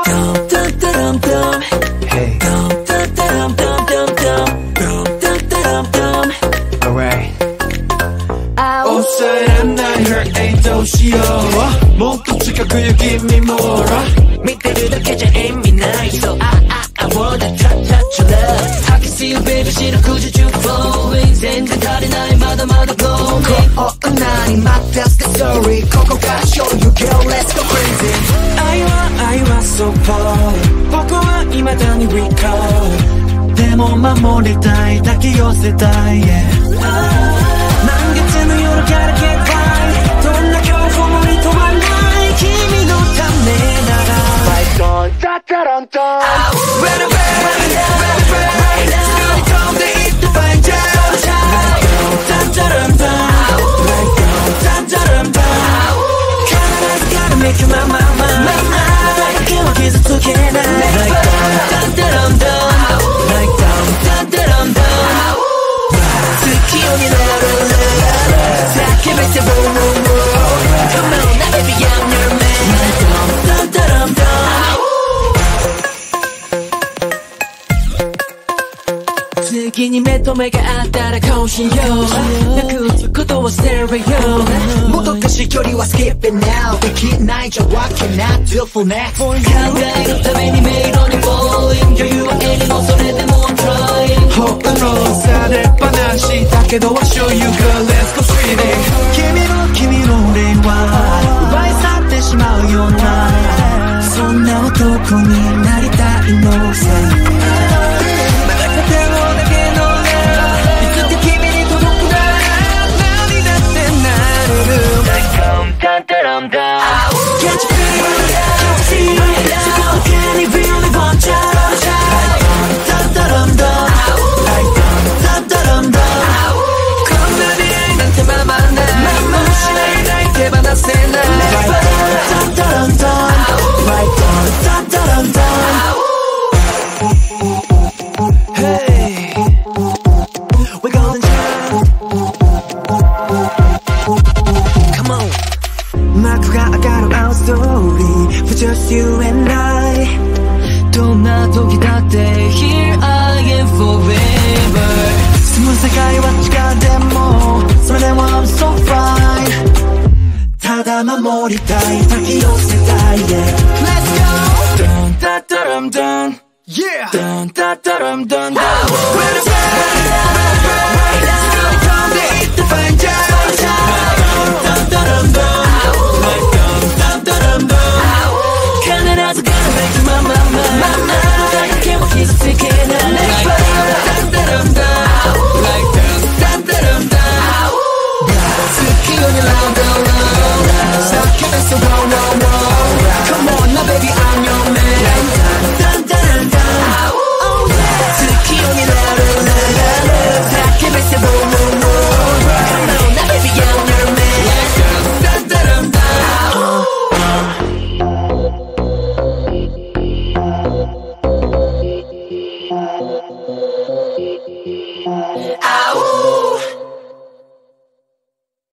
dum dum dum dum. Hey. Dum dum dum dum dum dum. Dum dum dum dum. Alright. 抑えないher ain'tどうしようもっと近くよ give me more 見てるだけじゃ意味ない So I wanna touch your love I can see you baby 四六時中 flowing 全然足りないまだまだ glowing こんなに待って That's the story ここから show you girl let's go crazy 愛は so far 僕は未だに recall でも守りたい抱き寄せたい、yeah 満月の夜から get by どんな恐怖もいとまない君のためなら Like don't da da da da Right away Right now 作り込んでいって find out Like don't da da da da Like don't da da da da 必ず gotta make you my my my だけは傷つけない Like don't da da da da Like don't da da da da 好きようになる叫べて boom boom boom Come on now baby I'm your man Dum dum dum dum 次に目と目があったらこうしようなくすことを捨てるよもどかしい距離は skip it now できないじゃ what can I do for next 考えるために迷路に falling 余裕は絵にもそれでも I'm trying ほんのされっぱなしだけど I'll show you girl let's go streeting 君の霊は奪い去ってしまうようなそんな男になりたいのさDum dum dum. Can't you feel it? So how can you really want you? Like dum dum dum. Like dum dum dum. こんな出会いなんてままないもうしないない手放せない Like dum dum dum. Like dum dum dum. Hey, we're golden child. Come on. 幕が上がる Our story For just you and I どんな時だって Here I am forever 住む世界は地下でもそれでも I'm so fine ただ守りたい抱き寄せたい Yeah Let's go Dun da da dum dun Yeah Dun da da dum dun dun